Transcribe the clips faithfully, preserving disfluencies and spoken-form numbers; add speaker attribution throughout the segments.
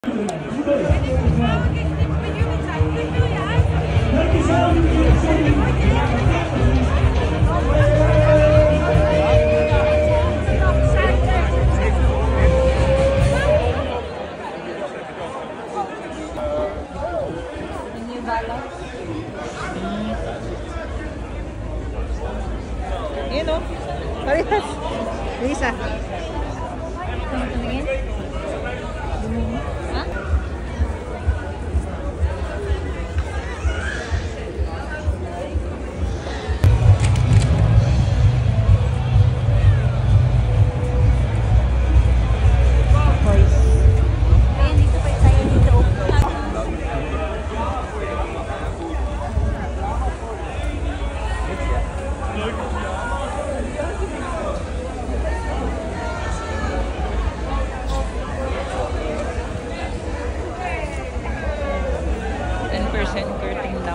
Speaker 1: Ayan o. Parehas. Lisa. Ha? ten percent curtain daw.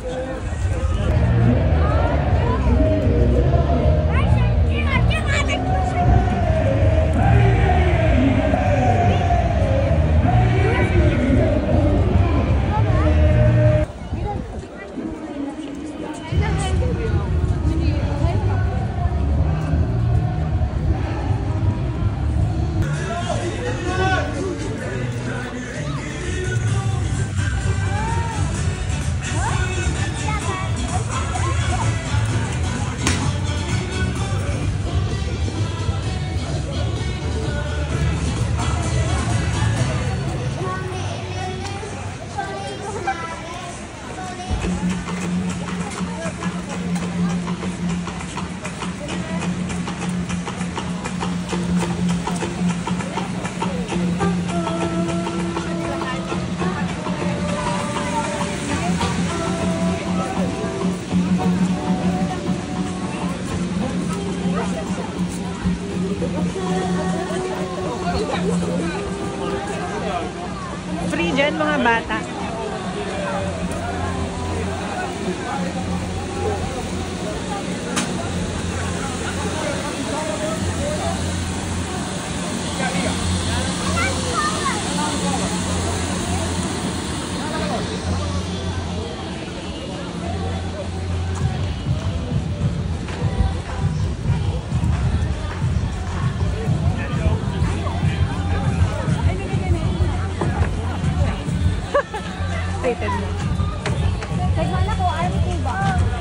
Speaker 1: Free dyan mga bata. Rated mo.
Speaker 2: Nagmana ko, army ko ba?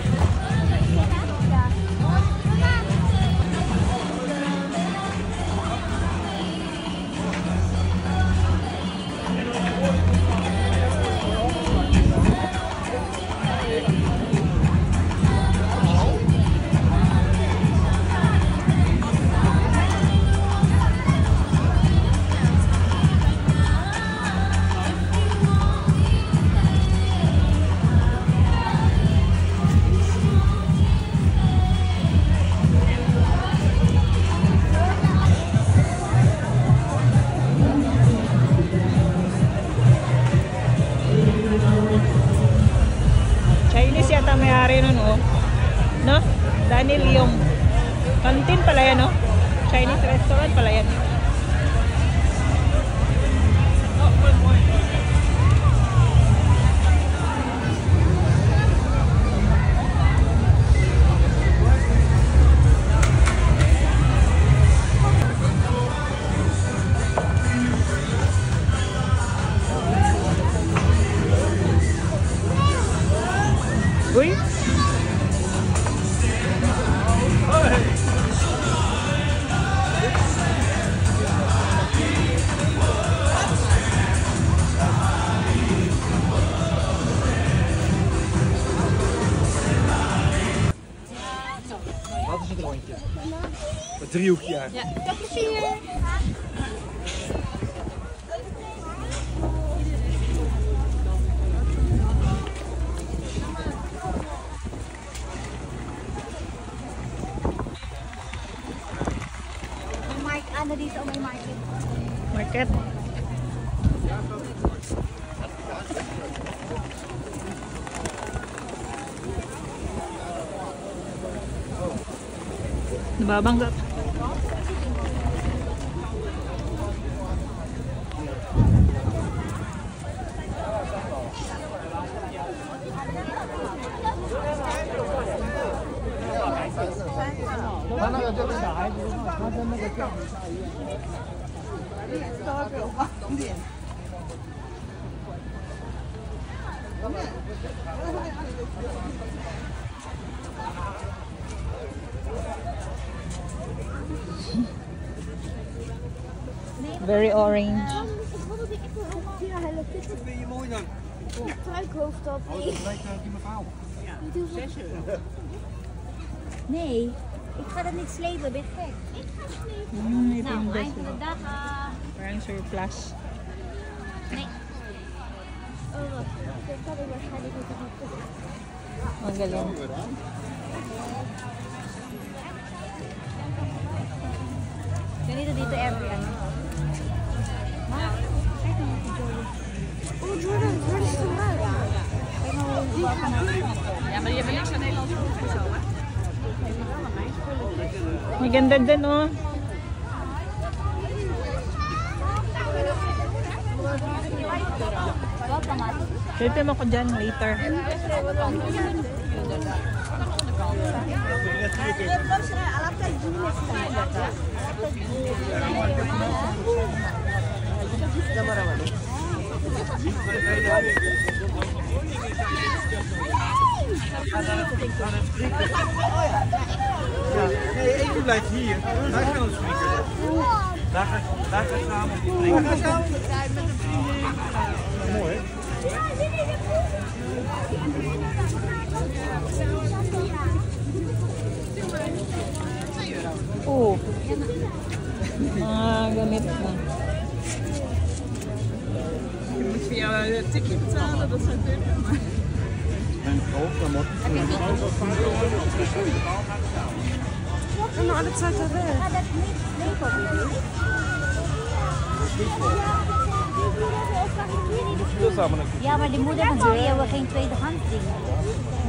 Speaker 1: Chinese yata may-ari nun, oh. No? Daniel Yong. Canteen pala yan, no? Chinese restaurant pala yan. Uy!
Speaker 3: Wat is het rondje? Het driehoekje. Ja.
Speaker 2: Dat is hier. Ano dito may market?
Speaker 1: Market? Nababangga. Very orange.
Speaker 2: Ja, Hello Kitty.
Speaker 3: Wat vind je mooi dan?
Speaker 2: Struikhoofdtop.
Speaker 3: Oh, dat lijkt naar die mevrouw.
Speaker 2: zes euro. Nee, ik ga dat niet slepen, ben je gek? Ik ga het slepen.
Speaker 1: Mm, ito
Speaker 2: Nou,
Speaker 1: yung best.
Speaker 2: eind van de dag. ah,
Speaker 1: Parang surplus.
Speaker 2: nee. Oh, wacht. Ik kan er waarschijnlijk niet op.
Speaker 1: Ang galing.
Speaker 2: Ganito dito every ano. Ma, kijk nou wat Jordan. Oh, Jordan, Jordan is te laat. Kijk nou hoe die gaan.
Speaker 4: Ja, maar je hebt niks aan Nederlands of zo, hè?
Speaker 1: May ganda din, oh.
Speaker 2: Wat dan maar?
Speaker 1: Pwede mo ko dyan later.
Speaker 3: Ja, nee, één blijft hier. Wij gaan ons vliegen. Daar gaat daar gaat samen die vliegen. Daar gaan we met een vriendin. Mooi, hè?
Speaker 1: Oh. Ah, gamit na.
Speaker 4: Je moet via het ticket betalen, dat zou kunnen. Maar...
Speaker 3: En hoofd, dan moet
Speaker 4: En maar dat staat er wel.
Speaker 2: Ga dat niet slepen,
Speaker 3: dat samen.
Speaker 2: ja, maar die moeder van Julia wil geen tweedehands dingen.